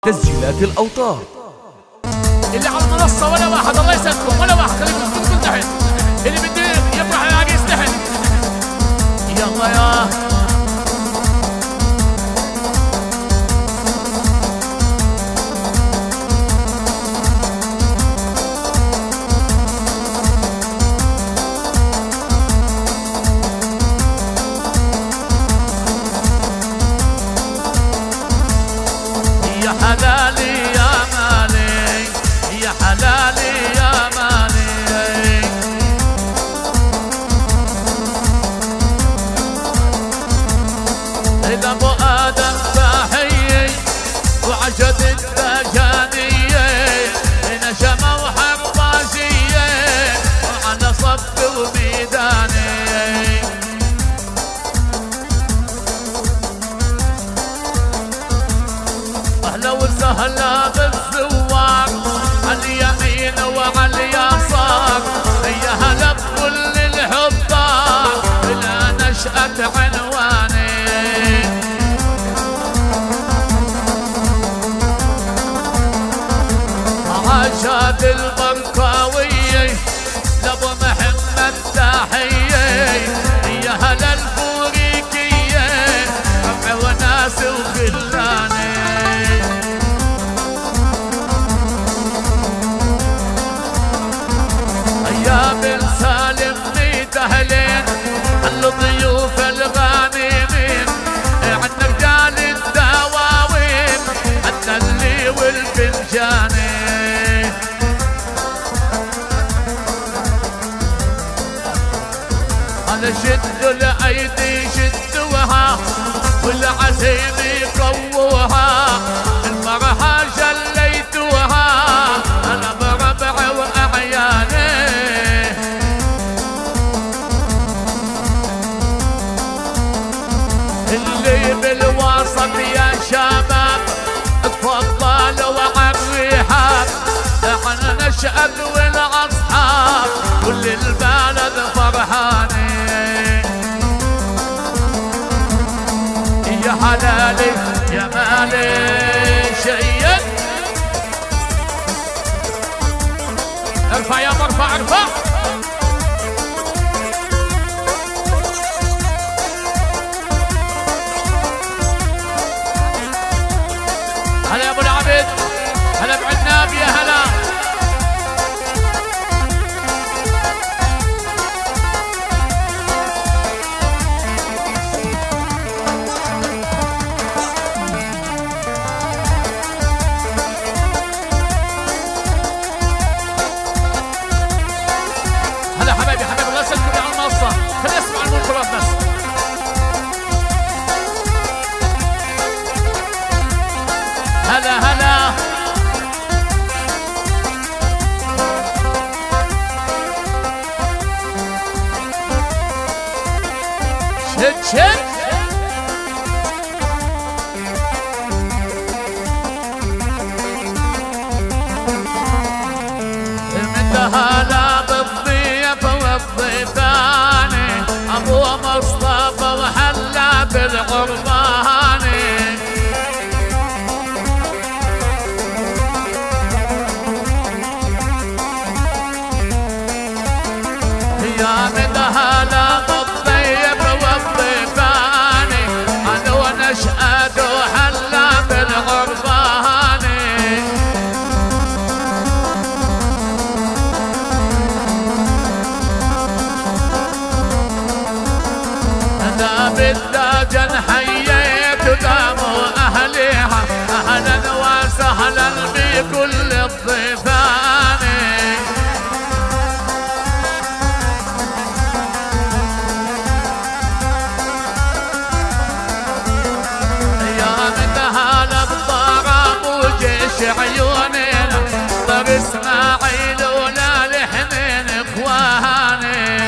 تسجيلات الأوتار. اللي على المنصة ولا واحد، الله يسعدكم، ولا واحد، خليكم كلكم تحت. اللي بده يفرح العريس تحت. يلا يا حلالي يا مالي، يا حلالي يا مالي. إذا أبو آدم تحيي وعجد الدجانية، نشمة وحربازية وعلى صف وميداني. أهلا وسهلا بالزوار على اليمين وعلى اليسار، يا هلا بكل الحضار إلى نشأة عنواني. عاشات البركاوية لأبو محمد تحية، يا هلا الفوريكية ربع وناس وخلاني. يا بن سالم ميت أهلين الضيوف الغانمين، عنا رجال الدواوين عنا اللي والفنجاني. أنا شدوا الأيدي شدوها والعزيم يقووها، المرحى جليتوها أنا بربع وأعياني. اللي بالوسط يا شباب تفضلوا عالرحاب، احنا نشأت والأصحاب كل البلد فرحاني. يا حلالي يا مالي شيد، ارفع يا مرفع ارفع. هلا يا ابو العبد، هلا بعناب يا هلا. هلا حبايبي حبايبي، الله يسلمكم على المنصة، خلينا نسمع المنكرات بس. هلا هلا شد شد. من هلا بالضيف والضيفاني، ابو مصطفى وحلا بالعرباني. يا من هلا بالضيف والضيفاني، انا ونشأت وحلا بالعرباني. انا بالداجن حييت داموا اهليها، اهلا وسهلا بكل الضيفان. عيوننا طب اسماعيل ولا لحنين اخواني.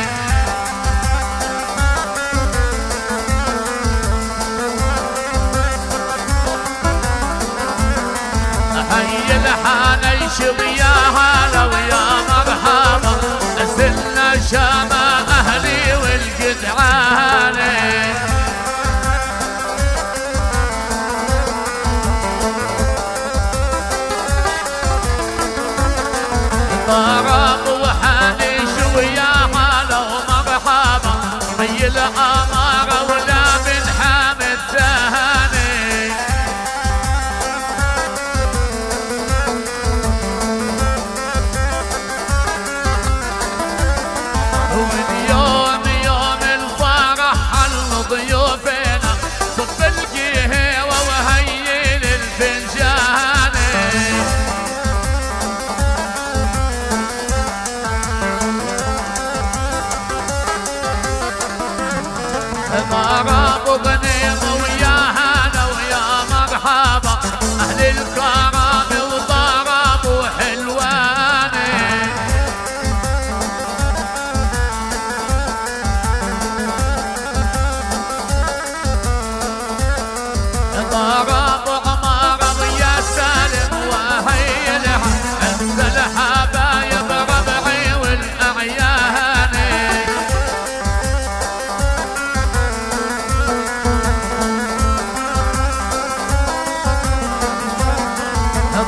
حي الحاني شوي يا هلا ويا مرحبا، نزلنا شامة اهلي والجدعاني.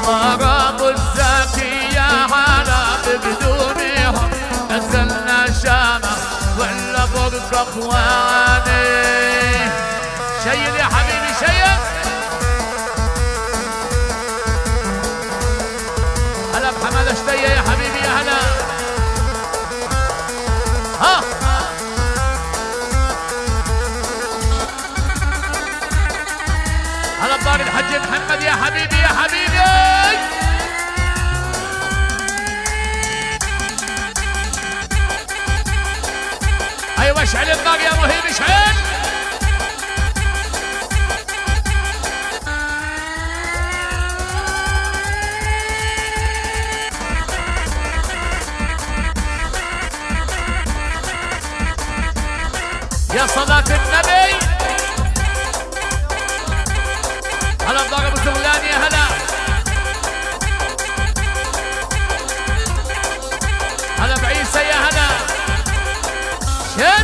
ضرب الزكي يا هلا بقدومهم نزلنا شامة ولا برق اخواني. شيل يا حبيبي شيل. هلا بحمد اشتيه يا حبيبي يا هلا. ها هلا بدار الحج محمد يا حبيبي يا حبيبي. ايوه اشعل النار يا مهيب اشعل. يا صلاة النبي. هلا بدار ابو زغلان يا هلا. هلا بعيسى يا هلا. شد.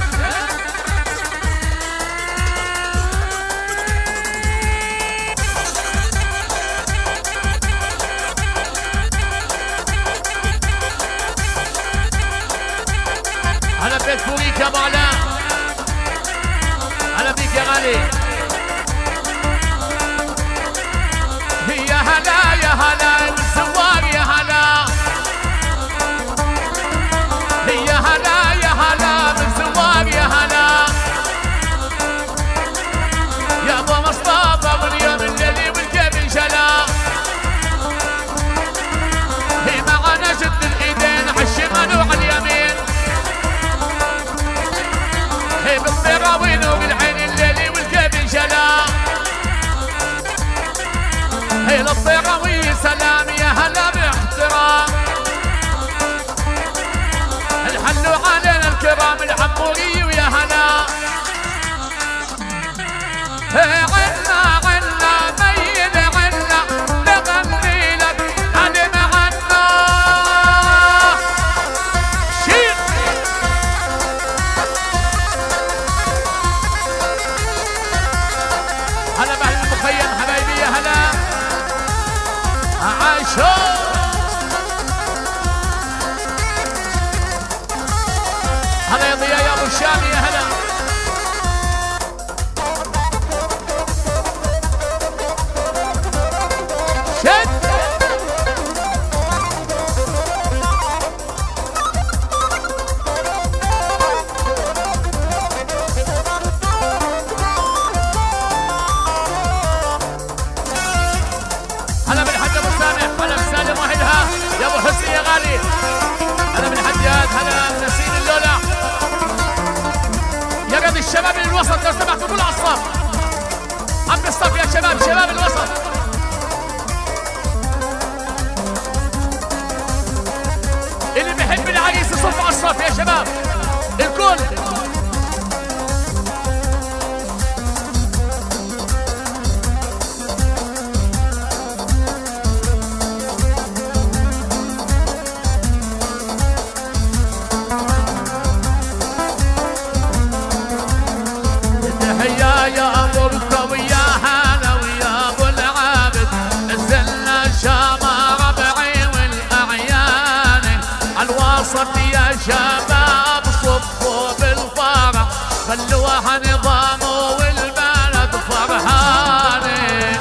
هلا بيت فوريك يا ابو علاء. هلا بيك يا غالي. يا هلا يا هلا بالزوار يا هلا. يا هلا يا هلا بالزوار يا هلا. يا ابو مصطفى واليوم الليلي والكيف انشلا. هي معنا شد الايدين عالشمال وعلى اليمين. هي بالطراوين وبالعين الليلي والكيف انشلا. هي للطيراوي سلام يا هلا باحترام. الحلوا علينا الكرام العموري ويا هلا. عنا عنا ميل عنا نغني لك علم عنا. شيل. هلا باهل المخيم حبايبي يا هلا. عاشو. هلا يا ضياء يا ابو الشام يا هلا. شد. هلا بالحاج ابو سامح. هلا بسالم واحدها يا ابو حسين يا غالي. هلا بالحجاج. هلا بنسيم اللولع. يا قد الشباب اللي الوسط لو سمحتوا كل الصف. عم الصف يا شباب. شباب الوسط. اللي بيحب العريس يصف على الصف يا شباب الكل. يا ابو القوي يا هلا ويا ابو العابد. نزلنا شام ربعي والاعيان عالوسط يا شباب صفوا بالفرح. خلوها نظام والبلد فرحانه.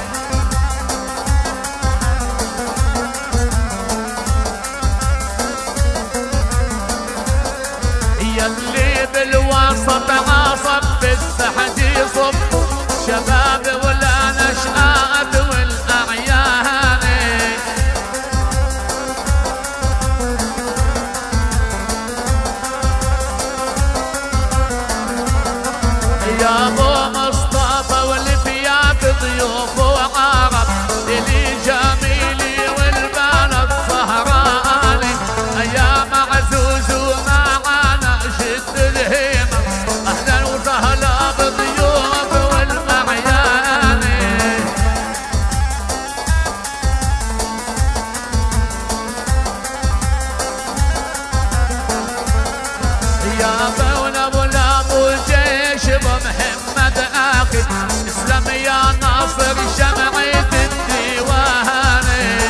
يلي بالوسط عاصب بالسحد يصب. شباب ولا نشآت والاعيان. يا ابو مصطفى والفيات ضيوف وعرب. لي جميلي والبلد سهراني. يا معزوز ومعانا شد الهيمه. اهلا وسهلا بالضيوف والاعيان. يا بولا بولا ابو الجيش بمحمد اخي. اسلم يا ناصر شمعة الديوان.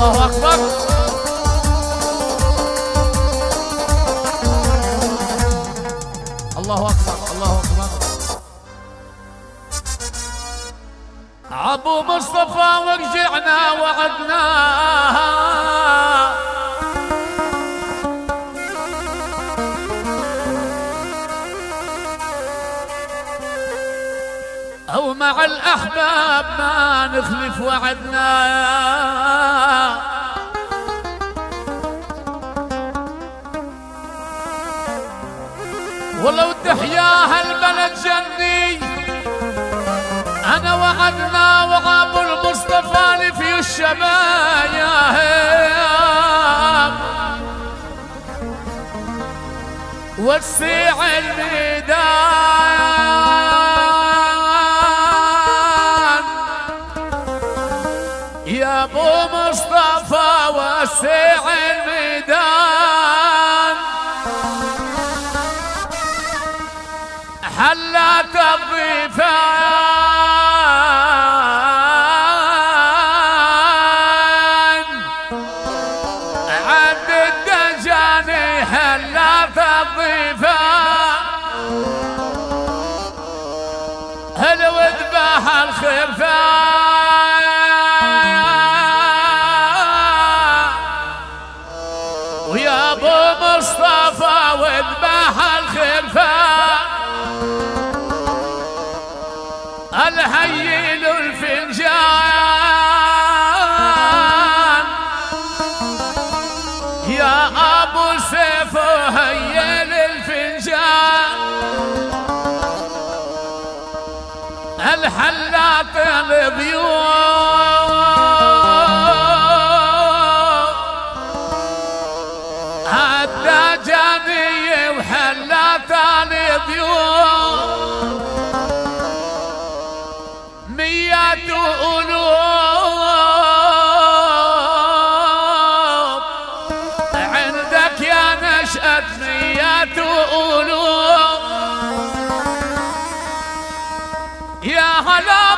الله أكبر. الله أكبر الله أكبر. أبو مصطفى ورجعنا وعدناها أو مع الأحباب ما نخلف وعدنا ولو تحياها البلد جني أنا وعدنا وأبو المصطفى لفي الشباب وسيع الميدان يا أبو مصطفى وسيع الميدان حلات الضيفان عد الدجاني حلات الضيفان هل وذبح الخرفان ويا ابو مصطفى وذبح الخرفان الهيل الفنجان يا ابو سيف هيل الفنجان الحلاط البيوت الدجانية وحلاط البيوت ميات قلوب عندك يا نشأة ميات قلوب يا هلا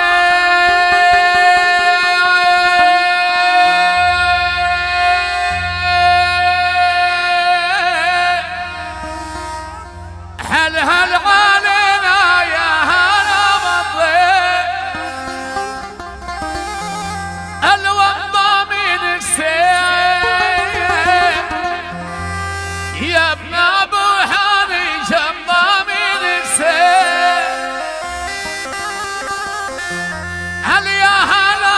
بالضيف هل علينا يا هلا بالضيف الوضع من السيف يا ابن ابو حاني جنبه من السيف هل يا هلا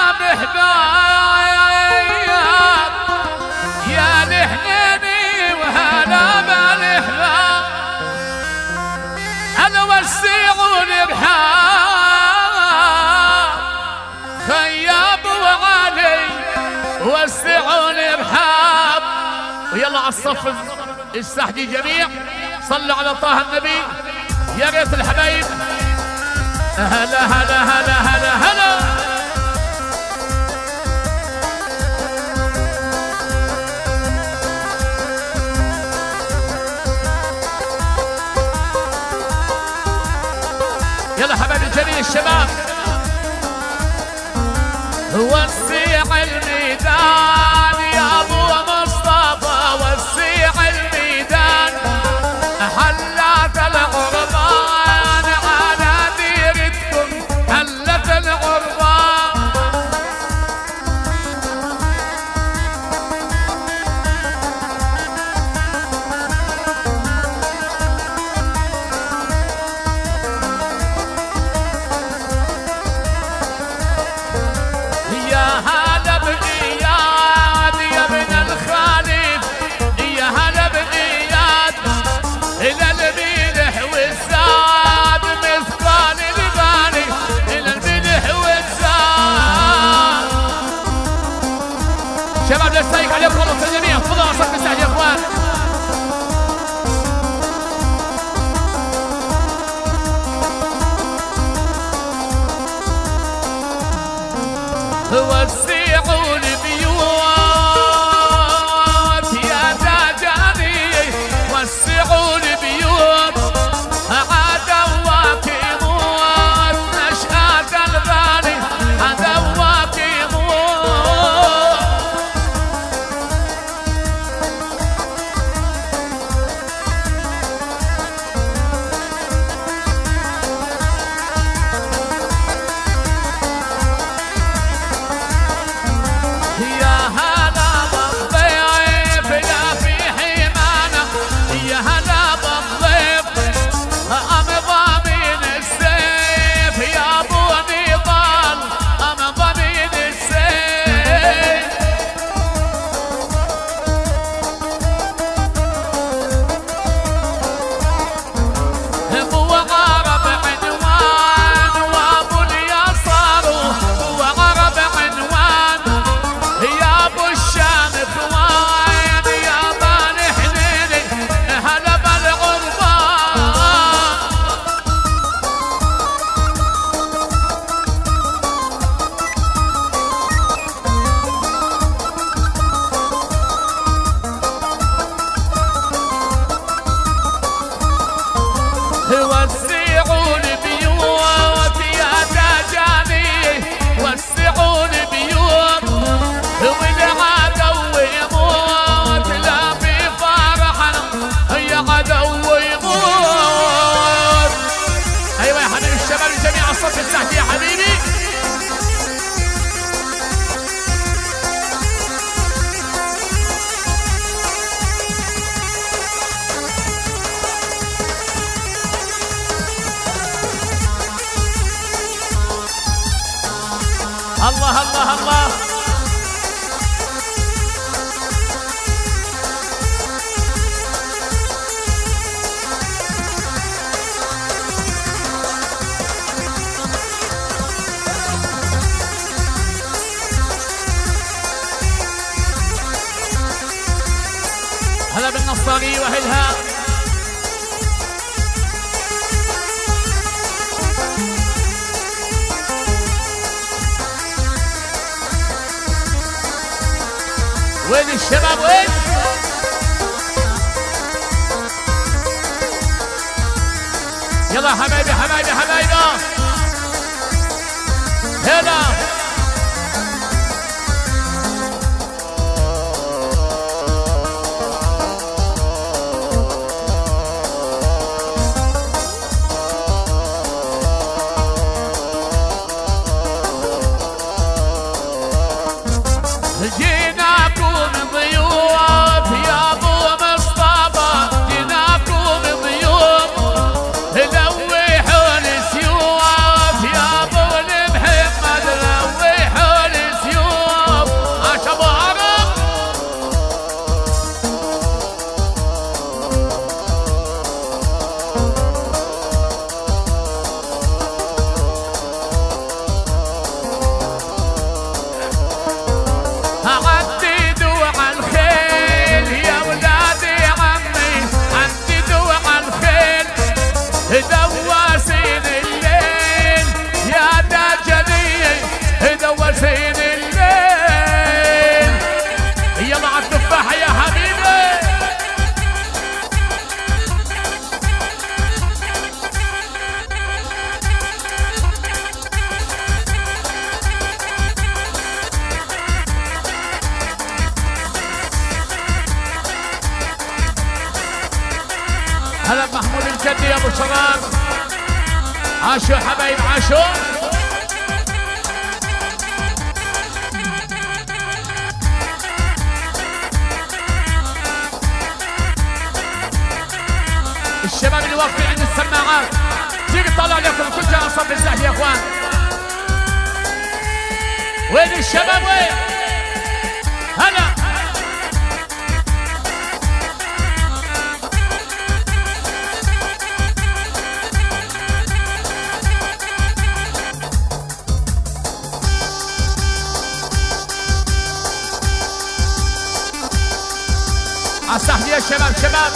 بحباب يا الحنيني وهلا بالحباب هل وسعوا الارحاب خياب وعلي وسعوا الارحاب ويلا على الصف استحجي جميع صلوا على طه النبي يا ريت الحبايب هلا هلا هلا هلا هلا يلا حبايبي جميع الشباب وسيع الميدان يا ابو مصطفى وسيع الميدان حلات العربان على ديرتكم حلت العربان يا هلا بإياد يا ابن الخالد يا هلا بإياد إلى الملح والزاد مثقال الغالي إلى الملح والزاد شباب لا تستيق عليكم والله الجميع خذوا أصلا مساعد يا إخوان وسعوا البيوت يا دجاني وسعوا البيوت عدواك يموت نشأة الغالي عدواك يموت الله الله الله. هلا بالنصاري واهلها. وين الشباب وين؟ يلا حبايبي حبايبي حبايبي هلا. دواسين الليل يا دجلي دواسين الليل. يلا عالتفاحة يا حبيبي. هلا محمود الجدي يا ابو شراب. عاشوا حبايب عاشوا. الشباب اللي واقفين عند السماعات تيجي تطلع لكم كل جهه صف الزحف يا اخوان. وين الشباب وين؟ هلا عالسحب يا شباب شباب.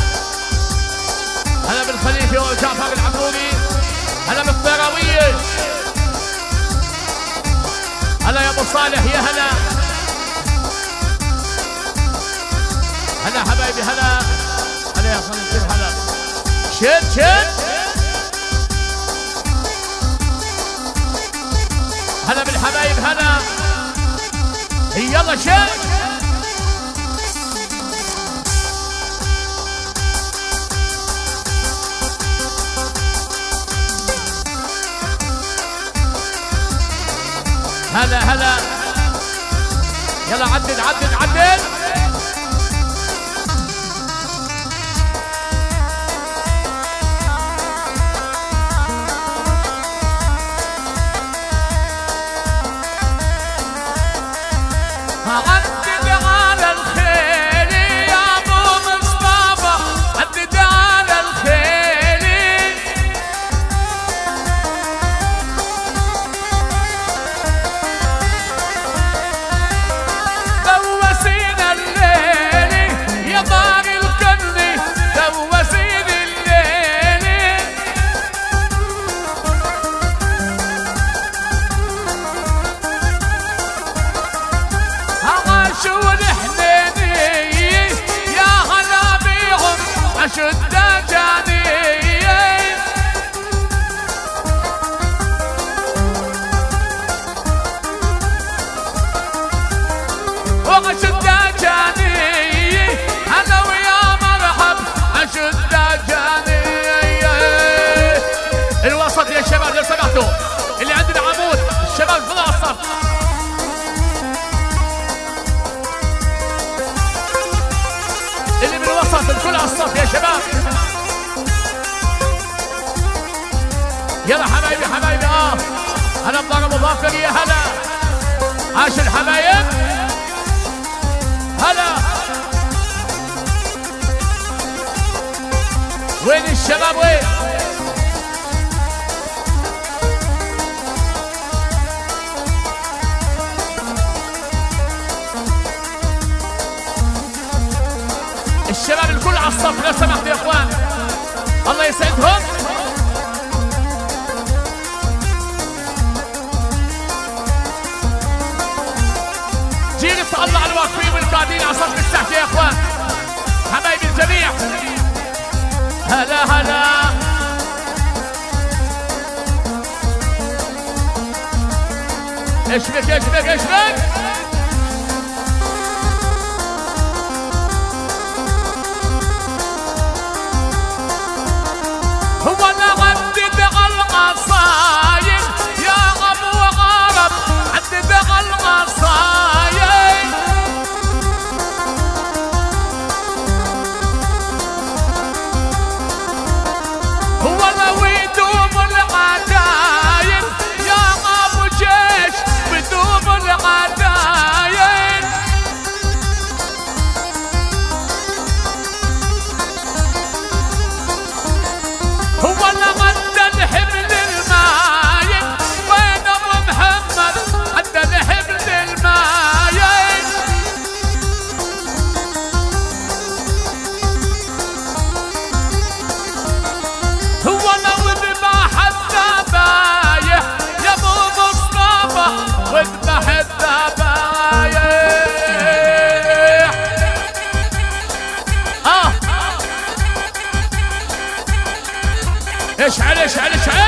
هلا بالخليفي وجعفر العمروني. هلا بالطيراوية. هلا يا ابو صالح يا هلا. هلا حبايبي هلا. هلا يا خليفي هلا. شد شد. هلا بالحبايب هلا. يلا شد. هلا هلا. يلا عدد عدد عدد. عدد على الخيل يا ابو مصطفى. عدد على الخيل. دوسينا الليل يا دار الكل. دوسين الليل. عاشوا الحنيني يا هلا بيهم. عاشوا الدجاني وعاشوا الدجاني. هلا ويا مرحب. عاشوا الدجاني. الوسط يا شباب لو سمحتوا اللي عندنا عمود الشباب في الصف. اللي بالوسط الكل على الصف يا شباب. يلا حبايبي حبايبي هلا بضرب ظافر يا هلا. حبايب هلا. وين الشباب وين؟ الشباب الكل على الصف لو سمحتوا يا اخوان، الله يسعدهم. جيل الله على الواقفين والقاعدين على صف التحت يا اخوان، حبايبي الجميع هلا هلا. اشبك اشبك اشبك. هو انا عدد على القصايد يا ابو عرب، عدد على القصايد. هو انا ويدوم العدايد يا ابو جيش، بدوم العدايد. هو انا عدى الحبل المايل وين ابو محمد، عدى الحبل المايل. هو انا وذبح الذبايح يا ابو مصطفى، وذبح الذبايح. اشعل اشعل اشعل.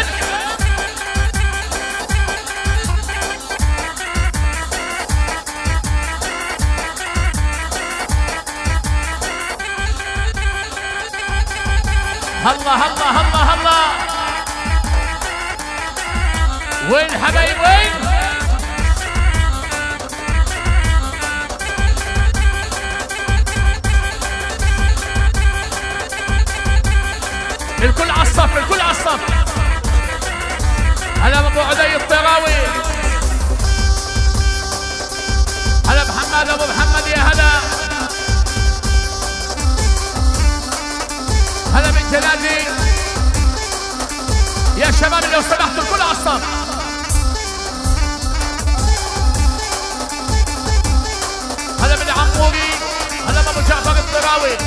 الله الله الله الله. وين حبايب وين؟ الكل على الصف الكل على الصف. هلا ابو عدي الطراوي، هلا محمد ابو محمد يا هلا. هلا بنت جلالي يا شباب لو سمحتوا الكل على الصف. هلا من عموري، هلا ابو جعفر الطراوي،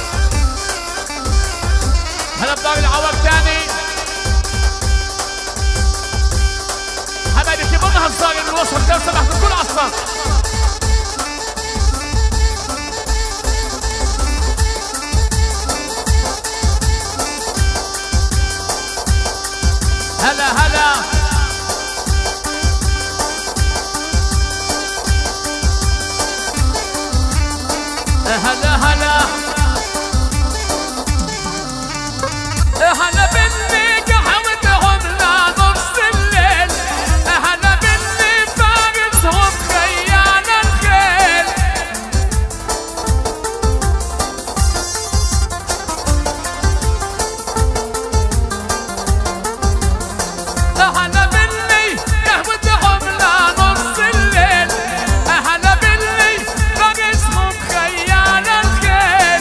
هلا بدار العوار تاني. حبايبي كبرنا هالصاغر من الوسط لو سمحتوا الكل على الصف. هلا هلا. هلا هلا. هلا باللي قهوتهم لنص الليل، هلا باللي فارسهم خيال الخيل. هلا باللي قهوتهم لنص الليل، هلا باللي فارسهم خيال الخيل.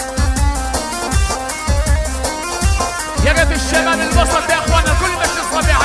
الشباب الوسط يا اخوانا، كل مش الصبي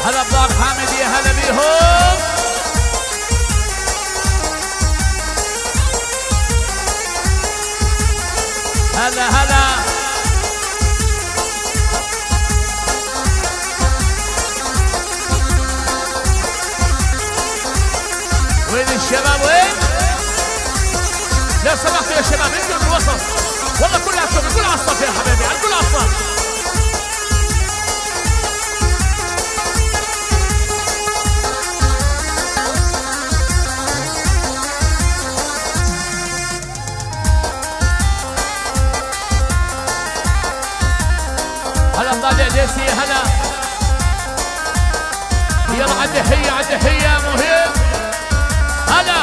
هلا بدار حامد يا هلا بيهم. هلا هلا وين الشباب وين؟ لو سمحتوا يا شباب انتوا في الوسط والله كلها الكل على الصف يا حبايبي على الكل على الصف. هلا طالع ديسي هلا يلا عالدحية عالدحية مهم. هلا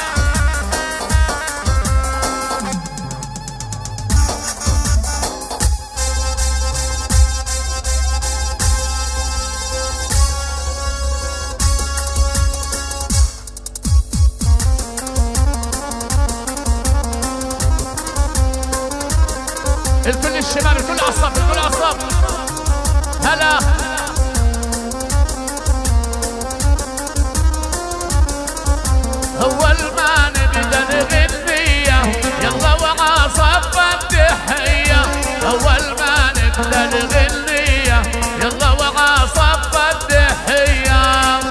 الكل الشباب الكل على الصف الكل على الصف. هلا أول ما نبدأ نغنية يلا وعصف التحية. أول ما نبدأ نغنية يلا وعصف التحية.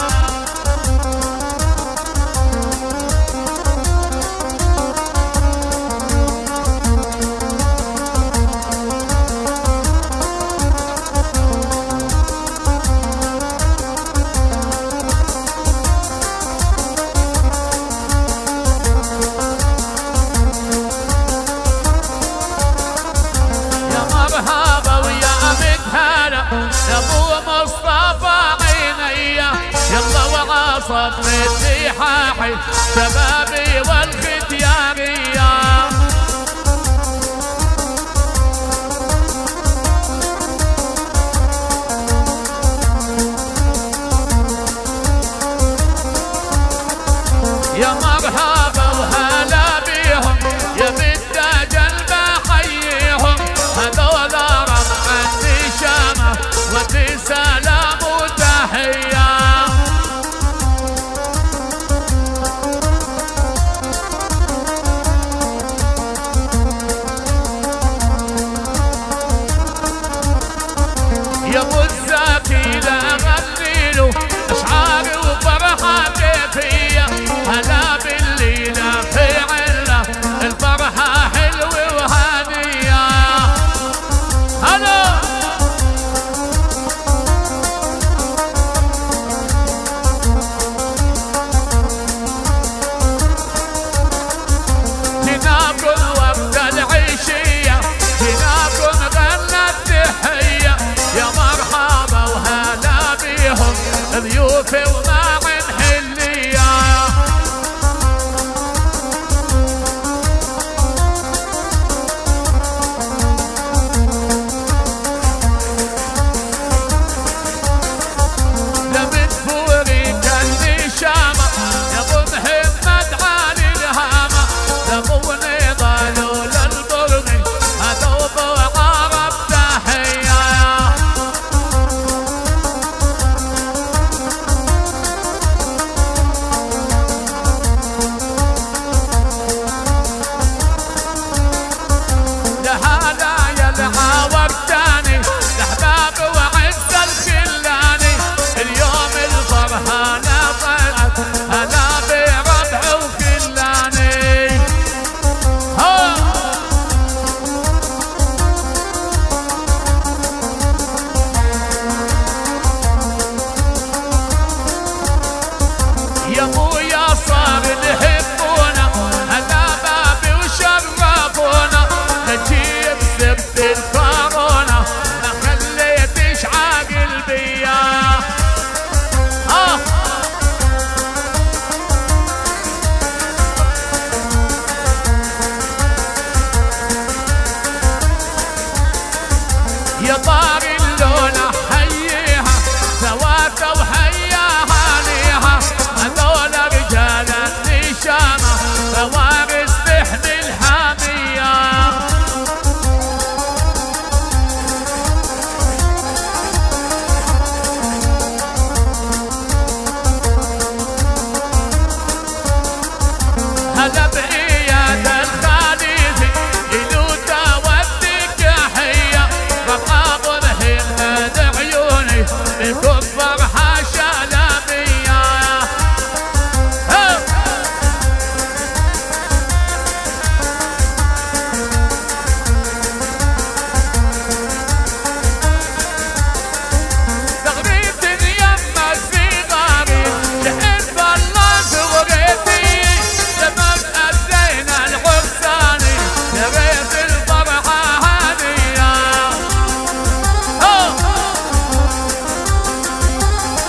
يا ابو مصطفى عينيا يلا وعصف التحاحي شبابي والختيارية. يا مرحبا وهلا بيهم يا بالدجل بحييهم. هذول ربع النشامة ودي سلام وتحية. والفرحة شلبية. تغريد يما الصغاري لحب الله صغريتي لما أدينا الحساني لغيت الفرحة هادية.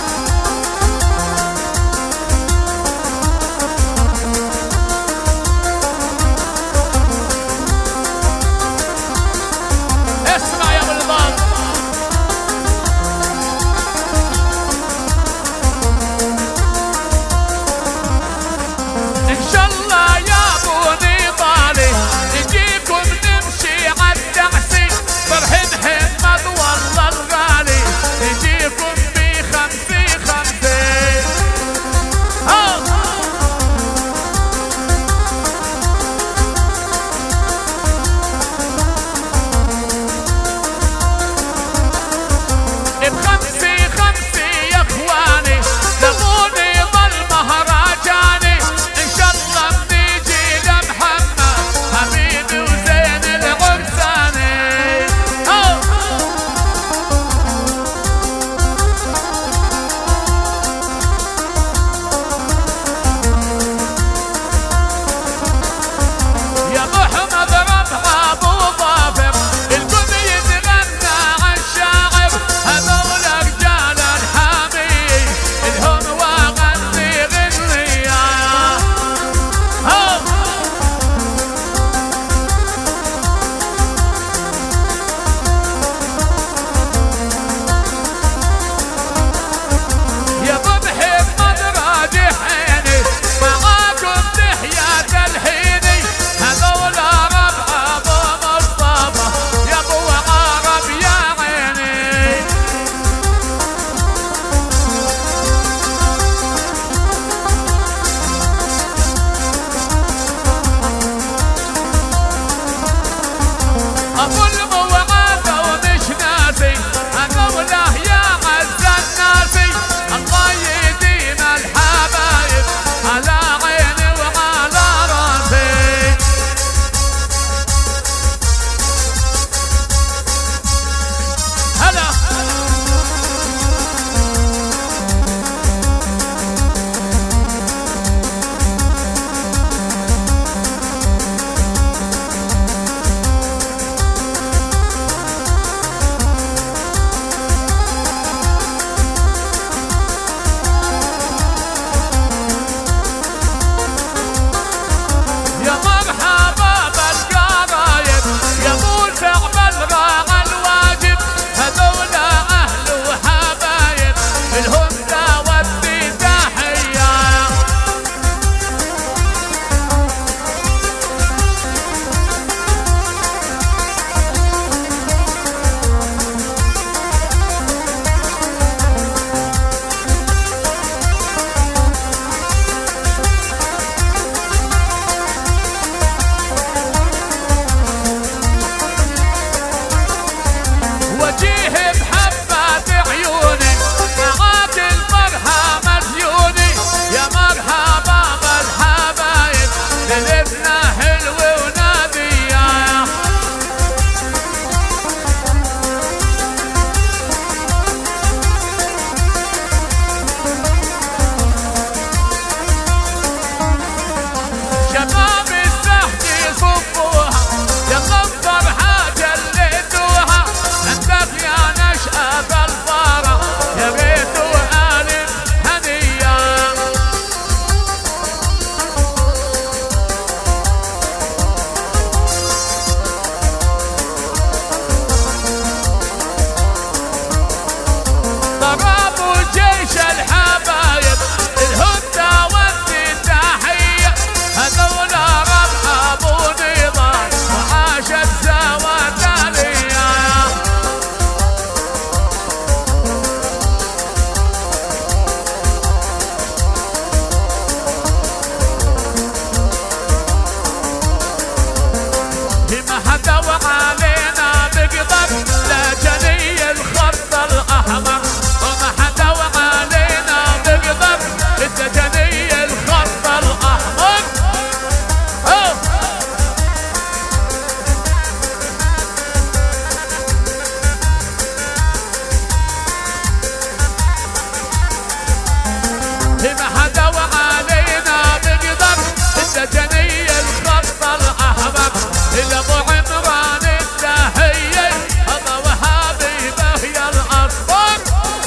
ما حدا وعلينا بقدر الدجني الخط الأحمر لأبو عمران التحية هذا وحبيبه يا الأصفر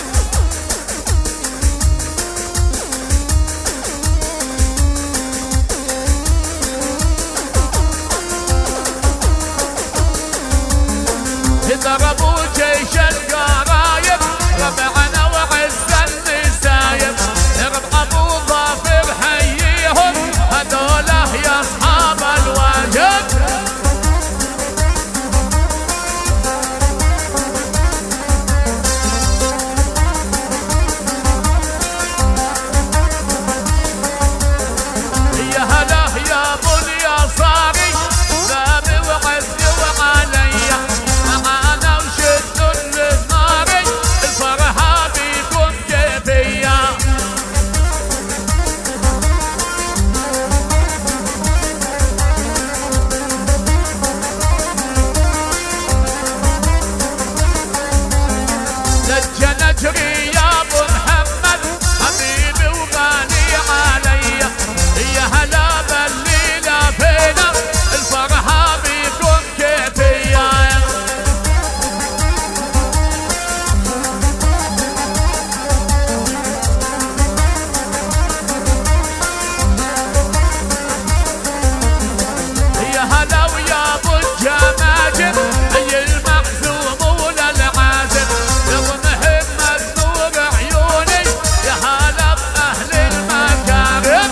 ضربوا جيش القرايب ربعنا وعز النسايب ربع ابو ظافر حييهم هذوله يا اصحاب الواجب يا هلا يا ابو اليساري سامي وعزي وعليا معانا وشدوا الناري الفرحة بيكم كيفية نجا نجري يا ابو محمد حبيبي وغالي عليا يا هلا بالليلة فينا الفرحة بيكم كيفية يا هلا ويا ابو الجماجم اي المحزوم ولا العازم ابو محمد نور عيوني يا هلا باهل المكارم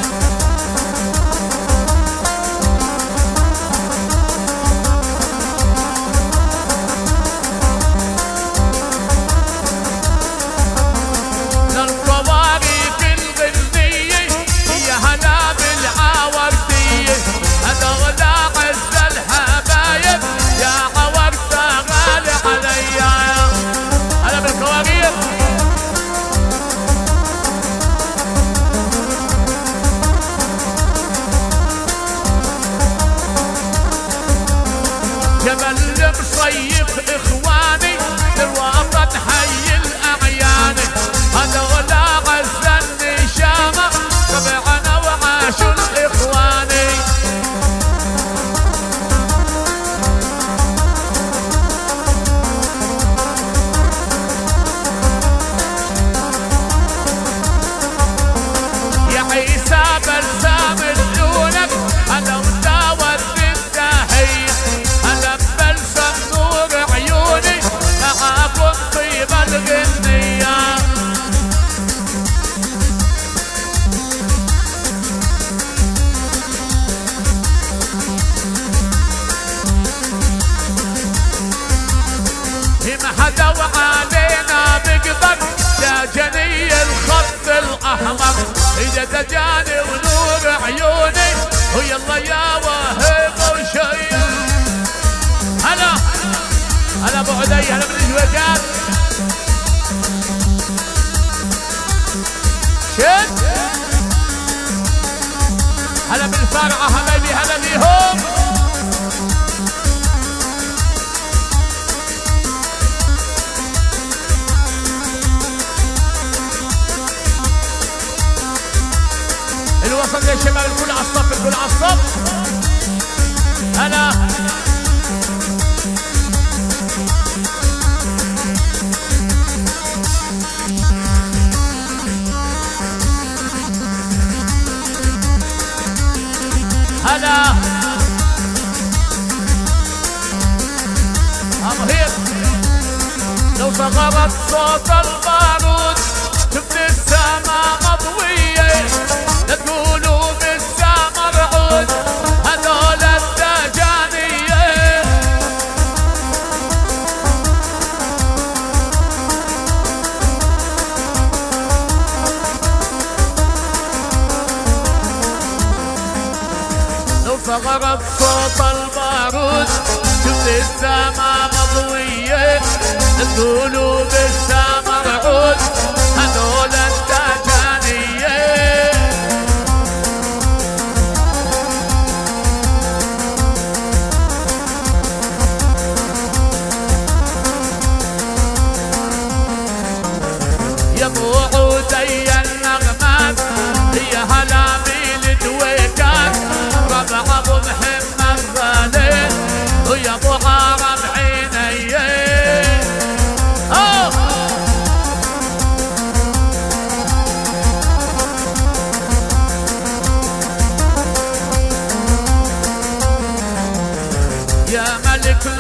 للطوارق الغنية يا هلا بالعاوردية هذول عز الحبايب يا عورته غالي عليا هلا بالكوارير جبل مصيف اخواني للوطن حي الاعيان هذول عز النشامه طبعنا وعاشوا الاخواني يا عيسى بلسام الجونك هلا وداوت التحيه هلا بلسم نور عيوني معاكم طيب الغنيه ما حدا وعلينا بقدر يا جني الخط الاحمر اذا تجاني ونور عيوني ويلا يا وهيب وشي هلا هلا ابو عدي هلا بالجويكات شد هلا بالفرعه حبايبي هلا بيهم الوسط يا شباب الكل على الصف الكل على الصف هلا هلا ابو هيك لو صغرت صوت البارود شفت السما مضويه لا تقولوا بالسما رعود هذول الدجانيه لو صغرت صوت البارود شفت السما مضويه لا تقولوا بالسما رعود هذول الدجانيه يا ابو عودي النغمه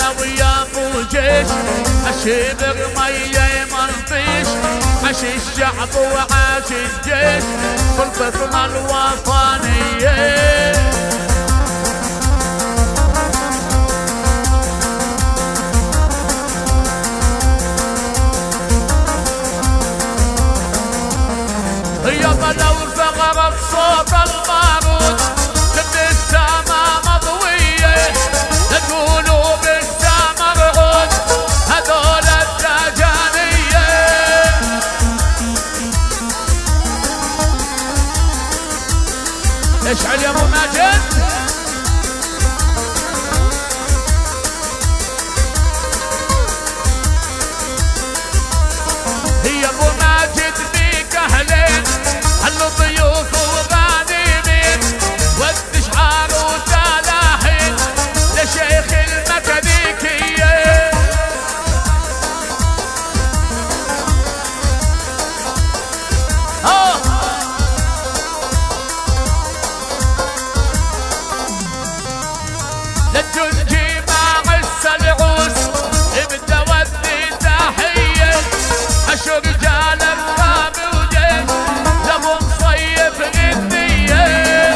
احنا ويا ابو جيش عشي برمية منطيش عاش الشعب وعاش الجيش خلفتنا الوطنية يابا لو ثغرت صوت البارود تبني السما مضوية القلوب السما رعود هذول الدجانية اشعل يا ابو ماجد هي ابو ماجد بيك اهلين هلو ضيوف وغانمين ود شعار وتلاحين لشيخ المكانيكية للجنجي مع السلعوس ابدا ودي تحية عشر رجال الرامي وجيش لهم صيف غنية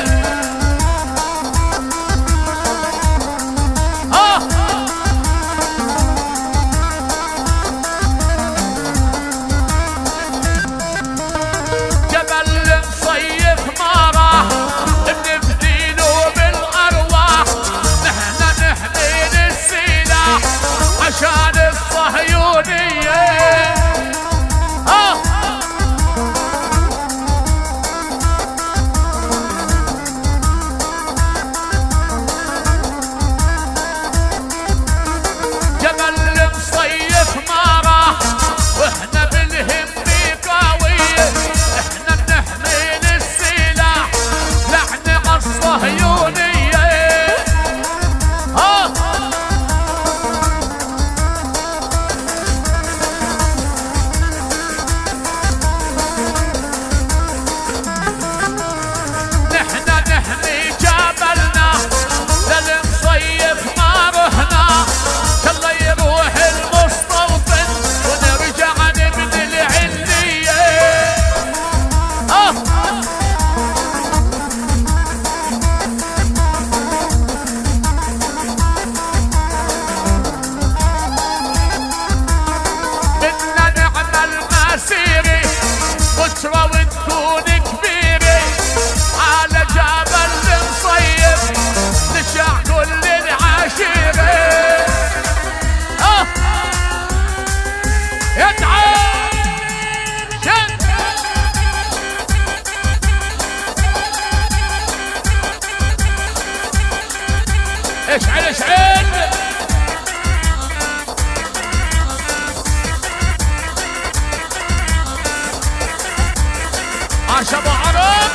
جبل مصيف ما راح بنفديله بالارواح نحن نحمل السلاح عشان الصهيونية جبل مصيف ما راح واحنا بالهم قوية احنا بنحمل السلاح لحن عالصهيونية نحن نحمي جبلنا للمصيف ما رحنا الله يروح المستوطن ونرجع نبني العلية بدنا نعمل مسيرة بشرى وتكون كبيرة على جبل المصيف نشع كل العشيرة يتعب شد اشعل اشعل عاش ابو عرب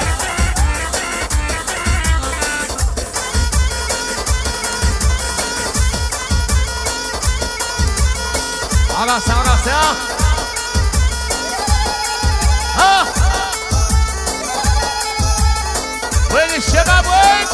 عراسة عراسة وين الشباب وين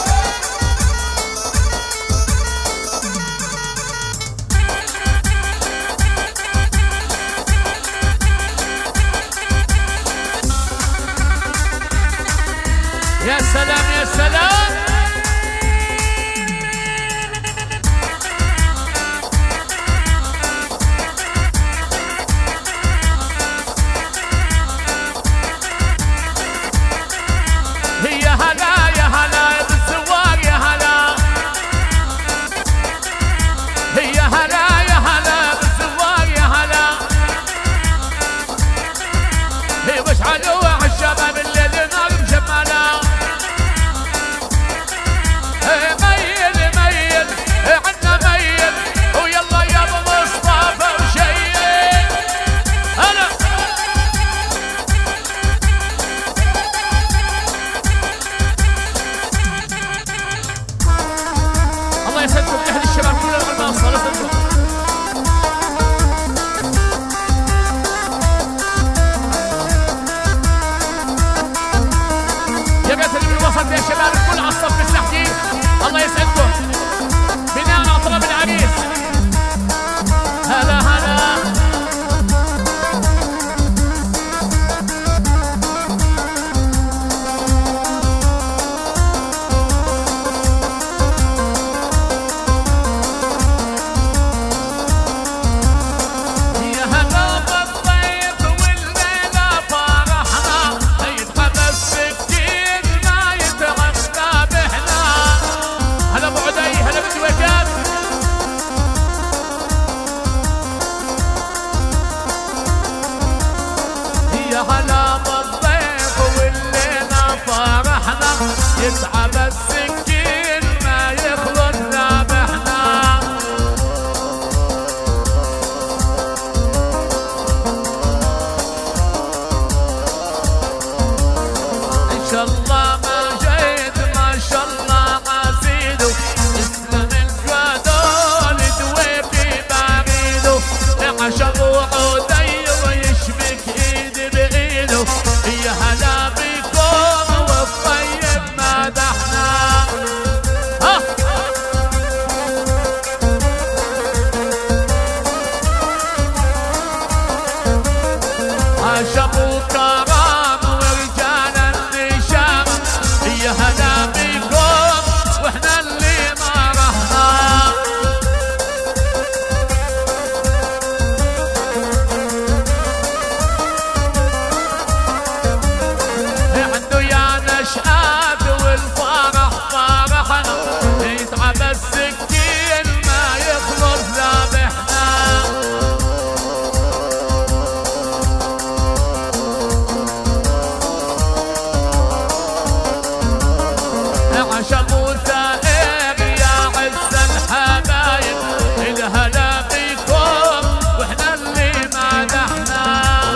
يا سلام يا سلام يا هلا يا هلا بالزوار يا هلا يا هلا يا هلا بالزوار يا هلا وش حلوة عالشباب الليل نار مشمالة ميل ميل عنا ميل ويلا يا ابو مصطفى وشيل هلا الله يسعدكم اهل الشباب كلهم بالمنصة الله يسعدكم يا بيت اللي بالوسط يا شباب الكل على الصف التحتي الله يسعدكم بناء على طلب العريس يتعب السكين ما يخلص ذابحنا. ان شاء الله ما جيت ما شاء الله عزيزو اسلم الجدول دويبي بعيدو عشق وعودي ويشبك ايدي بايده يا هلا بكم والطيب مدحنا. عشق وكرام ورجال النشام يا هلا بكم واحنا اللي ما رحنا. عنده يا نشآت والفرح فرحنا يتعب السكين ما يخلص ذابحنا. عشق وثائر يا عز الحبايب الهلا بكم واحنا اللي مدحنا.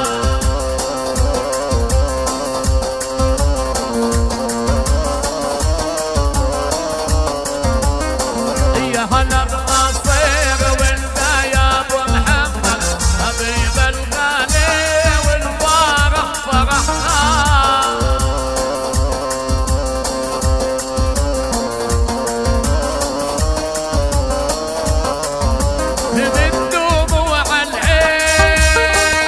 يا هلا بنصير وانت يا ابو محمد حبيب الغالي والفرح فرحنا. من دموع العين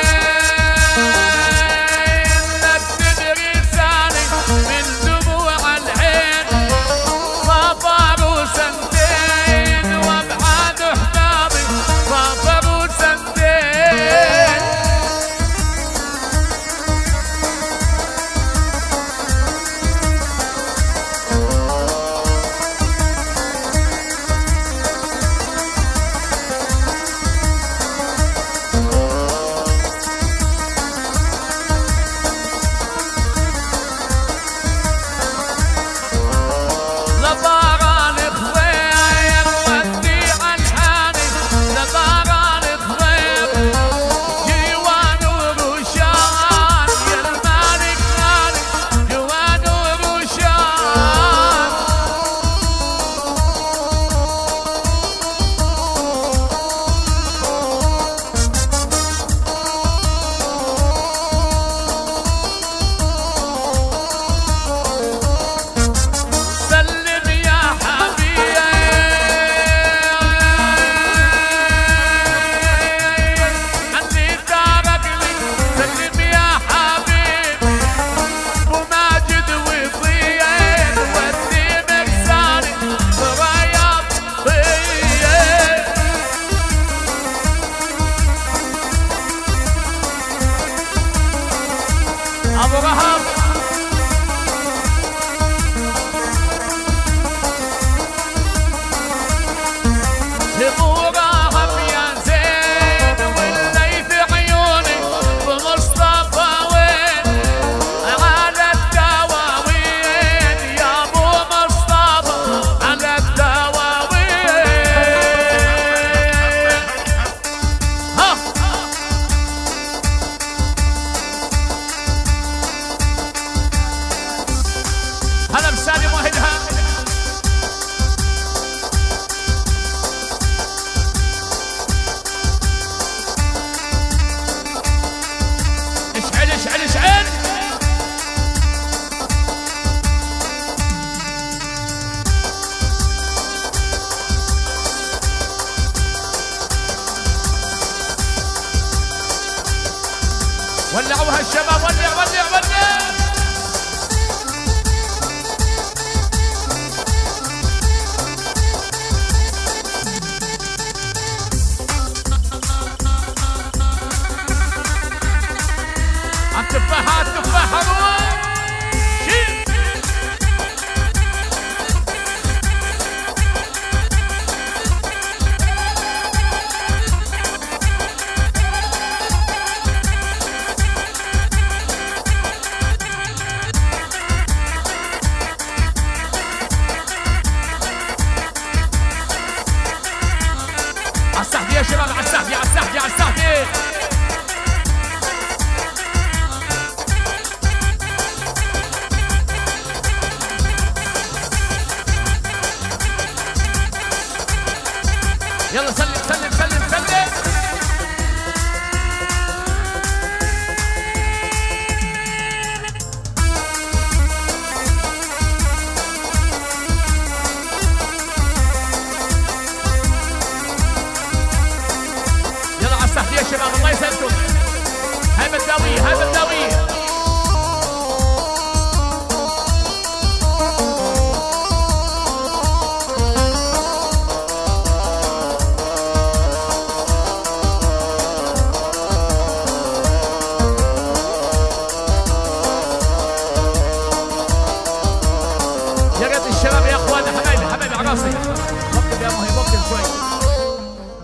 نكتب رسالة من دموع العين صبروا سنتين وابعاد احبابي صبروا سنتين. لباران خضير ودي الحاني لباران خضير جوان وروشان يا المالك غالي جوان وروشان. سلم يا حبيبي عني دارك لي سلم يا حبيبي وماجد وطيب ودي مرسالي ورياض طيب. ابو رهب هموراهم يا زين واللي في عيوني ومصطفى وين على الدواوين يا ابو مصطفى على الدواوين. هلا بسالم واحدها اشعل اشعل اشعل. ولعوها الشباب ولع ولع ولع. التفاحات تفاحة روح يلا سلم سلم سلم سلم. يلا على السحب يا شباب الله يسلمكم. هاي بداوية هاي بداوية. يا ريت الشباب يا اخوان حبايبي حبايبي على راسي. ممكن يا مهي ممكن شوي.